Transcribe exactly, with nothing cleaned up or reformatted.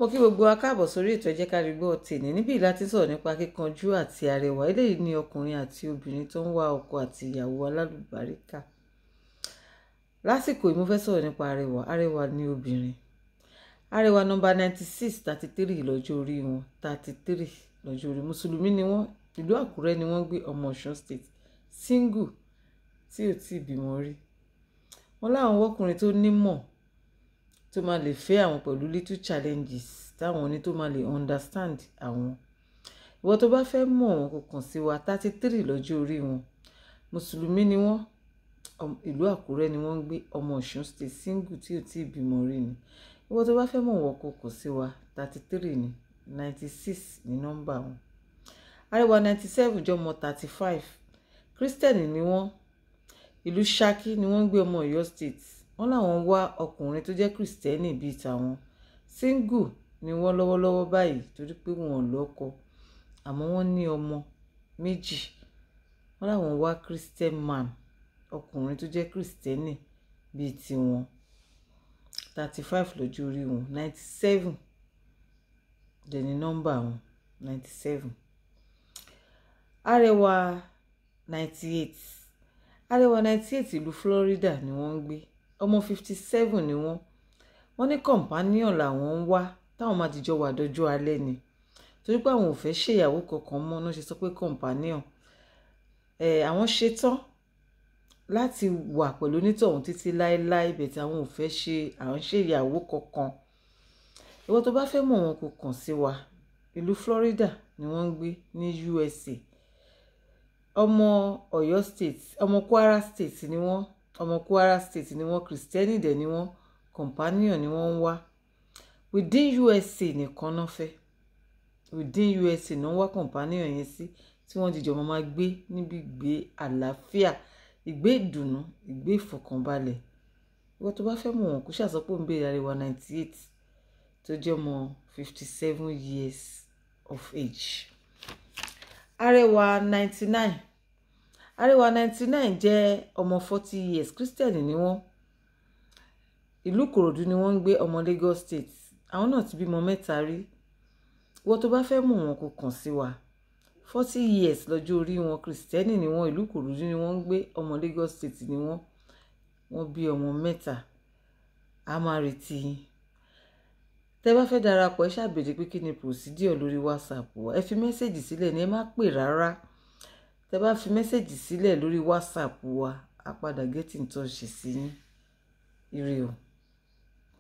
Mo kí gbogbo wa káàbọ̀ sórí ètò ẹ jẹ́ ká rí gbọ́ tèmi níbí láti sọ̀rọ̀ nípa kíkanjú àti arẹwà. Eléyìí ni ọkùnrin àti obìnrin tó ń wá ọkọ àti ìyàwó alálùbáríkà. Lásìkò yìí mo fẹ́ sọ̀rọ̀ nípa arẹwà. Arẹwà ni obìnrin. Arẹwà nọ́mbà ninety six thirty three lọ́jọ́ orí wọn thirty three lọ́jọ́ orí. Mùsùlùmí ni wọ́n. Ìlú Àkúrẹ́ ni wọ́n gbé, ọmọ Ọ̀ṣun state. Single tí ò tí ì bímọ rí. Wọ́n láwọn wọ́kùnrin tó nímọ̀ tó máa lè fẹ́ àwọn pẹ̀lú little challenges táwọn ní tó máa lè understand àwọn. Ìwọ tó bá fẹ́ mọ̀ wọn kò kàn sí wa. thirty three lọ́jọ́ orí wọn. Mùsùlùmí ni wọ́n. Ìlú Àkúrẹ́ ni wọ́n gbé, ọmọ Ọ̀ṣun state. Single tí ò tí ì bímọ rí ni. Ìwọ tó bá fẹ́ mọ̀ wọn kò kàn sí wa. thirty three ni, ninety six ni nọ́mbà wọn. Arẹwà ninety seven jọmọ thirty five. Christian ni wọ́n. Ìlú Ṣakí ni wọ́n gbé, ọmọ Ọ̀yọ́ state. Wọ́n láwọn wá ọkùnrin tó jẹ́ Kristẹni bíi tàwọn. Single ni wọ́n lọ́wọ́lọ́wọ́ báyìí torí pé wọn ò lọ́kọ àmọ́ wọ́n ní ọmọ méjì. Wọ́n láwọn wá Christian man, ọkùnrin tó jẹ́ Kristẹni bíi tiwọn. thirty five lọ́jọ́ orí wọn. ninety seven dẹ̀ ni nọ́mbà wọn. ninety seven. Arẹwà ninety eight. Arẹwà ninety eight ìlú Florida ni wọ́n ń gbé. Ọmọ fifty seven ni wọ́n. Wọ́n ní companion làwọn ń wá táwọn máa dìjọ wà dọjọ́ alẹ́ ni. Torí pé àwọn ò fẹ́ ṣèyàwó kankan mọ́ náà ṣe sọ pé companion. Ẹ̀ àwọn ṣetán láti wà pẹ̀lú onítọ̀hún títí láéláé bẹ̀ tí àwọn ò fẹ́ ṣe àwọn ṣèyàwó kankan. Ìwọ tó bá fẹ́ mọ̀ wọn kò kàn sí wa. Ìlú Florida ni wọ́n ń gbé ní U S A. Ọmọ Ọ̀yọ́ state, ọmọ Kwara state ni wọ́n. Ọmọ Kwara state ni wọ́n. Kristẹni dẹ̀ ni wọ́n. Companion ni wọ́n ń wá. Within U S A nìkan náà fẹ́. Within U S A náà wá companion yẹn sí tí wọ́n dìjọ máa gbé níbi ìgbé àlàáfíà, ìgbé ìdùnnú, ìgbé ìfọ̀kànbalẹ̀. Ìwọ tó bá fẹ́ mọ̀ wọn kò ṣàṣọpọ̀ ń béèrè Arẹwà ninety eight tó jẹ́ ọmọ fifty seven years of age. Arẹwà ninety nine. Arẹwà ninety nine jẹ́ ọmọ forty years. Christian ni wọ́n. Ìlú Ìkòròdú ni wọ́n ń gbé, ọmọ Lagos state. Àwọn náà ti bímọ mẹ́ta rí. Ìwọ tó bá fẹ́ mọ̀ wọn kò kàn sí wa. forty years lọ́jọ́ orí wọn. Kristẹni ni wọ́n. Ìlú Ìkòròdú ni wọ́n ń gbé, ọmọ Lagos state ni wọ́n. Wọ́n bí ọmọ mẹ́ta. A máa retí yín. Tẹ́ bá fẹ́ darapọ̀ ẹ ṣàbẹ̀dẹ̀ pé kí ni procedure lórí WhatsApp wa. Ẹ fi mẹ́sẹ̀gì sílẹ̀ ní ẹ má pè rárá. Tẹ́ bá fi mẹ́sẹ̀gì sílẹ̀ lórí WhatsApp wa, a padà get in touch sí yín. Ire o.